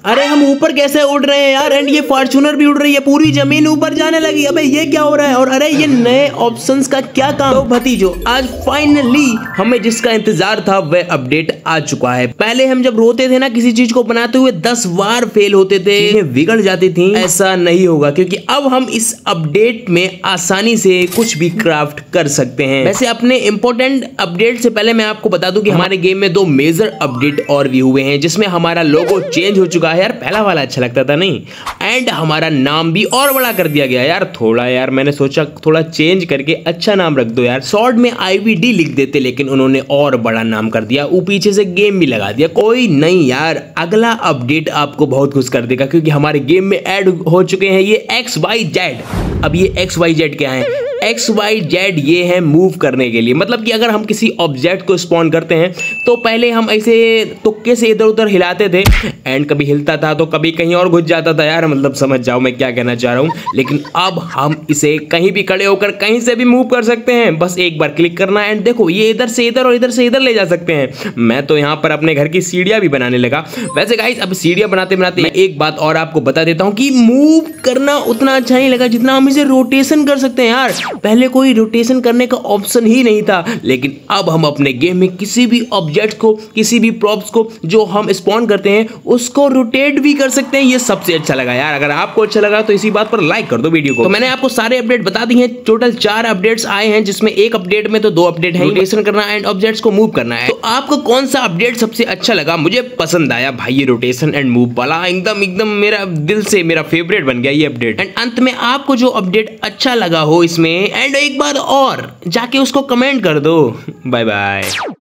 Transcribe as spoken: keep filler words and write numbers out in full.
अरे हम ऊपर कैसे उड़ रहे हैं यार, एंड ये फॉर्च्यूनर भी उड़ रही है, पूरी जमीन ऊपर जाने लगी। अबे ये क्या हो रहा है? और अरे ये नए ऑप्शंस का क्या काम? तो भतीजो आज फाइनली हमें जिसका इंतजार था वह अपडेट आ चुका है। पहले हम जब रोते थे ना किसी चीज को बनाते हुए दस बार फेल होते थे, बिगड़ जाती थी, ऐसा नहीं होगा क्योंकि अब हम इस अपडेट में आसानी से कुछ भी क्राफ्ट कर सकते हैं। वैसे अपने इंपॉर्टेंट अपडेट से पहले मैं आपको बता दूं कि हमारे गेम में दो मेजर अपडेट और भी हुए हैं, जिसमें हमारा लोगो चेंज हो चुका है यार, पहला वाला अच्छा लगता था नहीं, एंड हमारा नाम भी और बड़ा कर दिया गया यार। थोड़ा यार मैंने सोचा थोड़ा चेंज करके अच्छा नाम रख दो यार, शॉर्ट में आईवीडी लिख देते, लेकिन उन्होंने और बड़ा नाम कर दिया, वो पीछे से गेम भी लगा दिया। कोई नहीं यार, अगला अपडेट आपको बहुत खुश कर देगा क्योंकि हमारे गेम में ऐड हो चुके हैं ये एक्स वाई जेड। अब ये एक्स वाई जेड क्या है? एक्स वाई जेड ये है मूव करने के लिए, मतलब कि अगर हम किसी ऑब्जेक्ट को स्पॉन करते हैं तो पहले हम ऐसे तुक्के से इधर उधर हिलाते थे, एंड कभी हिलता था तो कभी कहीं और घुस जाता था यार, मतलब समझ जाओ मैं क्या कहना चाह रहा हूँ। लेकिन अब हम इसे कहीं भी खड़े होकर कहीं से भी मूव कर सकते हैं, बस एक बार क्लिक करना है, एंड देखो ये इधर से इधर और इधर से इधर ले जा सकते हैं। मैं तो यहाँ पर अपने घर की सीढ़ियाँ भी बनाने लगा। वैसे गाइस अब सीढ़ियाँ बनाते बनाते मैं एक बात और आपको बता देता हूँ कि मूव करना उतना अच्छा नहीं लगा जितना हम इसे रोटेशन कर सकते हैं यार। पहले कोई रोटेशन करने का ऑप्शन ही नहीं था, लेकिन अब हम अपने गेम में किसी भी ऑब्जेक्ट को, किसी भी प्रॉप्स को जो हम स्पॉन करते हैं उसको रोटेट भी कर सकते हैं। ये सबसे अच्छा लगा यार। अगर आपको अच्छा लगा तो इसी बात पर लाइक कर दो वीडियो को। तो मैंने आपको सारे अपडेट बता दिए हैं, टोटल चार अपडेट्स आए हैं, जिसमें एक अपडेट में तो दो अपडेट है, रोटेशन करना एंड ऑब्जेक्ट्स को मूव करना है। तो आपको कौन सा अपडेट सबसे अच्छा लगा? मुझे पसंद आया भाई ये रोटेशन एंड मूव वाला, एकदम एकदम मेरा दिल से मेरा फेवरेट बन गया ये अपडेट। एंड अंत में आपको जो अपडेट अच्छा लगा हो इसमें, एंड एक बार और जाके उसको कमेंट कर दो। Bye bye.